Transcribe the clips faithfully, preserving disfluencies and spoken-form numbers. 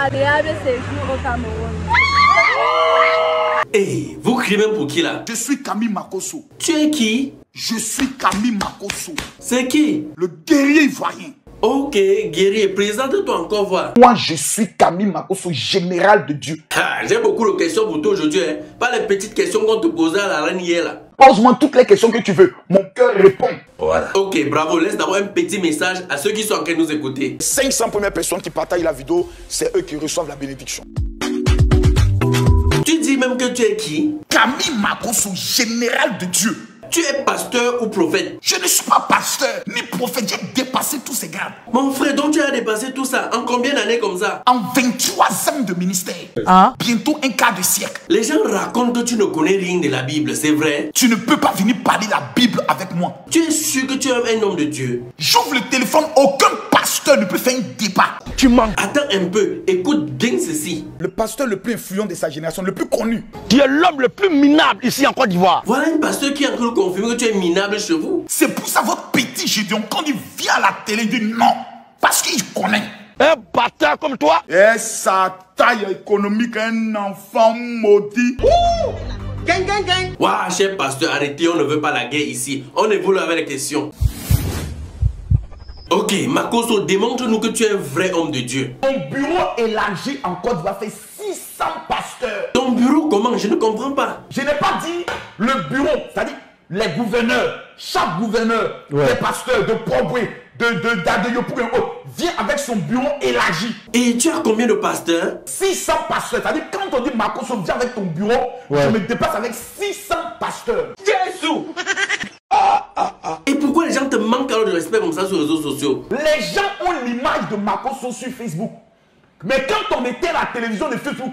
agréable séjour au Cameroun. Hey, vous criez même pour qui là? Je suis Camille Makosso. Tu es qui? Je suis Camille Makosso. C'est qui? Le guerrier ivoirien. Ok, guerrier, présente-toi encore voir. Moi, je suis Camille Makosso, général de Dieu. Ah, j'ai beaucoup de questions pour toi aujourd'hui. Hein. Pas les petites questions qu'on te posait à la reine hier là. Pose-moi toutes les questions que tu veux. Mon cœur répond. Voilà. Ok, bravo. Laisse d'abord un petit message à ceux qui sont en train de nous écouter. cinq cents premières personnes qui partagent la vidéo, c'est eux qui reçoivent la bénédiction. Tu dis même que tu es qui? Camille Makosso, général de Dieu. Tu es pasteur ou prophète? Je ne suis pas pasteur ni prophète, j'ai dépassé tous ces grades. Mon frère, donc tu as dépassé tout ça en combien d'années comme ça? En vingt-trois ans de ministère. Hein? Bientôt un quart de siècle. Les gens racontent que tu ne connais rien de la Bible, c'est vrai? Tu ne peux pas venir parler la Bible avec moi. Tu es sûr que tu es un homme de Dieu? J'ouvre le téléphone, aucun pasteur ne peut faire un débat. Tu mens. Attends un peu, écoute bien ceci. Le pasteur le plus influent de sa génération, le plus connu. Tu es l'homme le plus minable ici en Côte d'Ivoire. Voilà un pasteur qui a encore confirmé que tu es minable chez vous. C'est pour ça votre petit Gédéon, quand il vient à la télé, il dit non. Parce qu'il connaît. Un bâtard comme toi. Et sa taille économique, un enfant maudit. Ouh! Gang, gang, gang. Waouh, cher pasteur, arrêtez, on ne veut pas la guerre ici. On évolue avec les questions. Ok, Makosso, démontre-nous que tu es un vrai homme de Dieu. Mon bureau élargi en Côte d'Ivoire fait six cents pasteurs. Ton bureau, comment? Je ne comprends pas. Je n'ai pas dit le bureau, c'est-à-dire les gouverneurs. Chaque gouverneur, ouais. Des pasteurs de Proboué, de d'Adeyo pour un autre, vient avec son bureau élargi. Et tu as combien de pasteurs? six cents pasteurs. C'est-à-dire quand on dit Makosso, viens avec ton bureau, ouais. Je me dépasse avec six cents pasteurs. Jésus! Ah, ah, ah. Et pourquoi les gens te manquent alors de respect comme ça sur les réseaux sociaux? Les gens ont l'image de Makosso sur Facebook. Mais quand on était à la télévision de Facebook,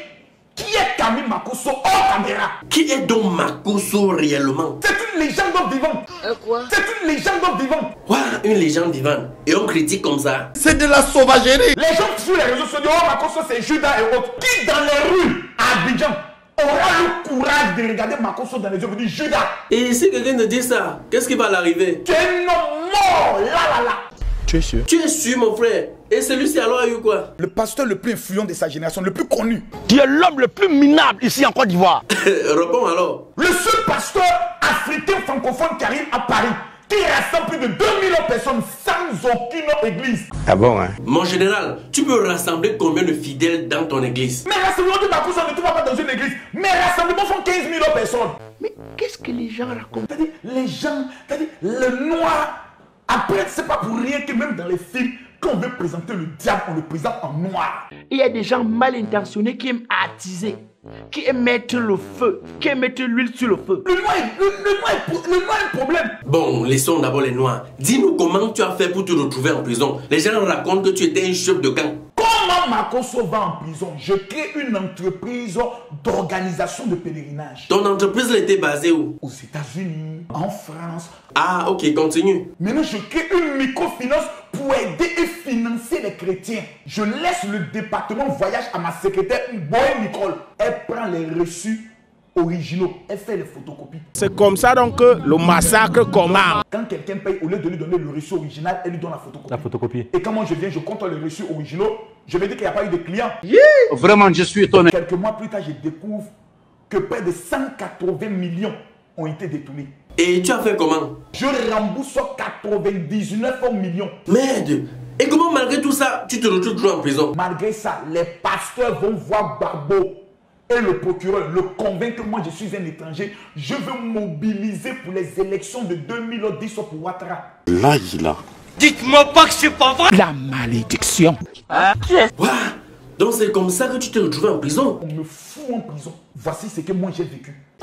qui est Camille Makosso hors caméra? Qui est donc Makosso réellement? C'est une légende vivante. Euh, quoi? C'est une légende vivante. Voilà, une légende vivante. Et on critique comme ça. C'est de la sauvagerie. Les gens sur les réseaux sociaux, oh Makosso c'est Judas et autres. Qui dans les rues à Abidjan aura le courage de regarder Makosso dans les yeux et dire Judas? Et si quelqu'un te dit ça, qu'est-ce qui va l'arriver? Tu es un homme mort, là là là. Tu es sûr? Tu es sûr, mon frère. Et celui-ci alors a eu quoi? Le pasteur le plus influent de sa génération, le plus connu. Tu es l'homme le plus minable ici en Côte d'Ivoire. Réponds alors. Le seul pasteur africain francophone qui arrive à Paris, qui rassemble plus de deux millions de personnes sans aucune église. Ah bon, hein? Mon général, tu peux rassembler combien de fidèles dans ton église? Mais rassemblement de Makosso ne trouve pas dans une église. Mes rassemblements font quinze millions de personnes. Mais qu'est-ce que les gens racontent? C'est-à-dire, les gens, c'est-à-dire, le noir. Après, c'est pas pour rien que même dans les films, quand on veut présenter le diable, on le présente en noir. Il y a des gens mal intentionnés qui aiment attiser, qui aiment mettre le feu, qui aiment mettre l'huile sur le feu. Le noir, le, le, noir, le noir est un problème. Bon, laissons d'abord les noirs. Dis-nous comment tu as fait pour te retrouver en prison. Les gens racontent que tu étais un chef de gang. Comment Makosso va en prison? Je crée une entreprise d'organisation de pèlerinage. Ton entreprise était basée où? Aux États-Unis, en France. Ah, ok, continue. Maintenant, je crée une microfinance pour aider et financer les chrétiens. Je laisse le département voyage à ma secrétaire, Boy Nicole. Elle prend les reçus originaux, elle fait les photocopies. C'est comme ça donc que le massacre commence. Quand quelqu'un paye, au lieu de lui donner le reçu original, elle lui donne la photocopie. La photocopie. Et quand moi je viens, je compte les reçus originaux, je me dis qu'il n'y a pas eu de clients. Yeah. Vraiment, je suis étonné. Quelques mois plus tard, je découvre que près de cent quatre-vingts millions ont été détournés. Et tu as fait comment? Je rembourse quatre-vingt-dix-neuf millions. Merde! Et comment malgré tout ça, tu te retrouves toujours en prison? Malgré ça, les pasteurs vont voir Barbeau. Et le procureur le convainc que moi je suis un étranger. Je veux mobiliser pour les élections de deux mille dix pour Ouattara. Là, il a. Dites-moi pas que c'est pas vrai. La malédiction. Hein? Wow. Donc c'est comme ça que tu t'es retrouvé en prison? On me fout en prison. Voici ce que moi j'ai vécu. Mmh.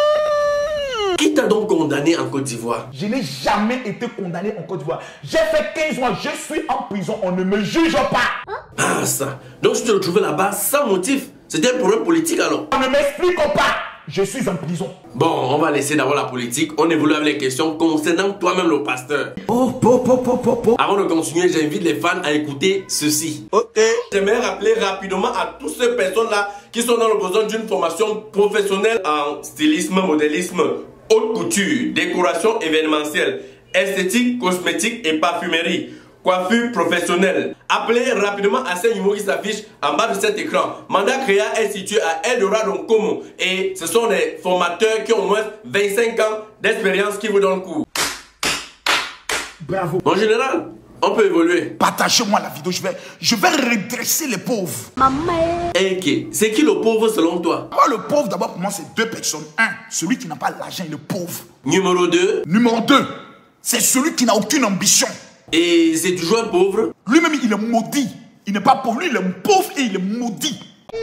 Qui t'a donc condamné en Côte d'Ivoire? Je n'ai jamais été condamné en Côte d'Ivoire. J'ai fait quinze mois, je suis en prison. On ne me juge pas. Ah ça. Donc tu t'es retrouvé là-bas sans motif. C'était un problème politique alors? On ne m'explique pas. Je suis en prison. Bon, on va laisser d'abord la politique. On évolue avec les questions concernant toi-même le pasteur. Oh, oh, oh, oh, oh, oh. Avant de continuer, j'invite les fans à écouter ceci. Ok. J'aimerais rappeler rapidement à toutes ces personnes-là qui sont dans le besoin d'une formation professionnelle en stylisme, modélisme, haute couture, décoration événementielle, esthétique, cosmétique et parfumerie. coiffure professionnelle. Appelez rapidement à ces numéros qui s'affichent en bas de cet écran. Mandat Créa est situé à Eldorado Como et ce sont des formateurs qui ont au moins vingt-cinq ans d'expérience qui vous donnent cours. Bravo. En général, on peut évoluer. Partagez-moi la vidéo, je vais, je vais redresser les pauvres. Maman. Ok, c'est qui le pauvre selon toi? Moi, le pauvre, d'abord, pour moi, c'est deux personnes. Un, celui qui n'a pas l'argent, il est pauvre. Numéro deux. Numéro deux, c'est celui qui n'a aucune ambition. Et c'est toujours un pauvre? Lui-même, il est maudit. Il n'est pas pauvre, lui, il est pauvre et il est maudit.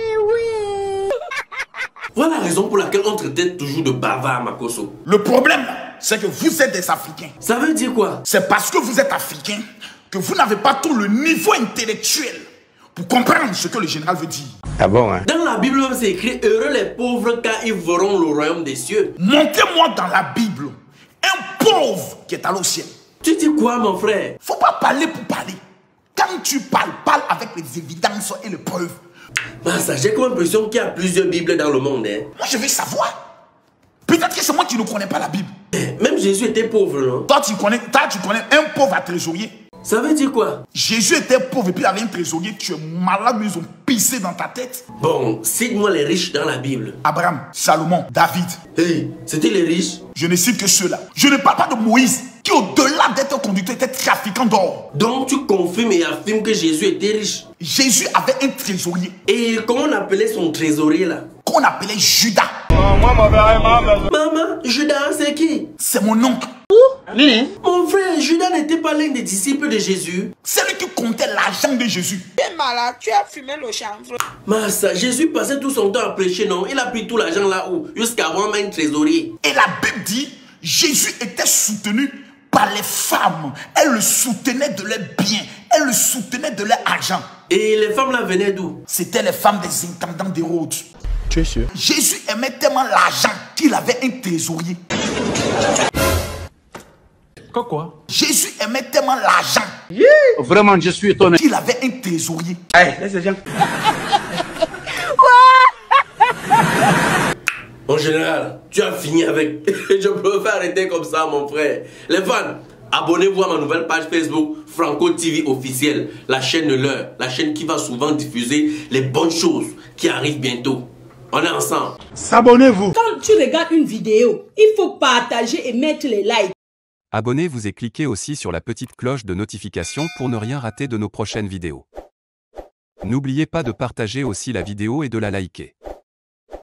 Voilà la raison pour laquelle on traitait toujours de bavard, Makoso. Le problème, c'est que vous êtes des Africains. Ça veut dire quoi? C'est parce que vous êtes Africains que vous n'avez pas tout le niveau intellectuel pour comprendre ce que le général veut dire. Ah bon, hein? Dans la Bible, c'est écrit « Heureux les pauvres car ils verront le royaume des cieux ». Montrez-moi dans la Bible un pauvre qui est allé au ciel. Tu dis quoi, mon frère? Faut pas parler pour parler. Quand tu parles, parle avec les évidences et les preuves. Bah, ça, j'ai comme l'impression qu'il y a plusieurs Bibles dans le monde. Hein. Moi, je veux savoir. Peut-être que c'est moi qui ne connais pas la Bible. Même Jésus était pauvre, non? Toi, tu connais, toi, tu connais un pauvre à trésorier. Ça veut dire quoi? Jésus était pauvre et puis il avait un trésorier. Tu es malade, mais ils ont pissé dans ta tête. Bon, cite-moi les riches dans la Bible. Abraham, Salomon, David. Hey, c'était les riches? Je ne cite que ceux-là. Je ne parle pas de Moïse, qui au-delà d'être conducteur était trafiquant d'or. Donc tu confirmes et affirmes que Jésus était riche. Jésus avait un trésorier. Et comment on appelait son trésorier là? Qu'on appelait Judas. Maman, Judas c'est qui? C'est mon oncle. Mon frère, Judas n'était pas l'un des disciples de Jésus. C'est lui qui comptait l'argent de Jésus. Tu es malade, tu as fumé le chanvre. Massa, Jésus passait tout son temps à prêcher, non? Il a pris tout l'argent là-haut, jusqu'à avoir même un trésorier. Et la Bible dit, Jésus était soutenu par les femmes. Elles le soutenaient de leurs biens. Elles le soutenaient de leur argent. Et les femmes là venaient d'où? C'était les femmes des intendants d'Hérode. Tu es sûr? Jésus aimait tellement l'argent qu'il avait un trésorier. Quoi quoi? Jésus aimait tellement l'argent Vraiment, je suis étonné. qu'il avait un trésorier. Hey, laisse les gens. En général, tu as fini avec. Je peux pas arrêter comme ça, mon frère. Les fans, abonnez-vous à ma nouvelle page Facebook Franco T V officielle, la chaîne de l'heure, la chaîne qui va souvent diffuser les bonnes choses qui arrivent bientôt. On est ensemble. S'abonnez-vous. Quand tu regardes une vidéo, il faut partager et mettre les likes. Abonnez-vous et cliquez aussi sur la petite cloche de notification pour ne rien rater de nos prochaines vidéos. N'oubliez pas de partager aussi la vidéo et de la liker.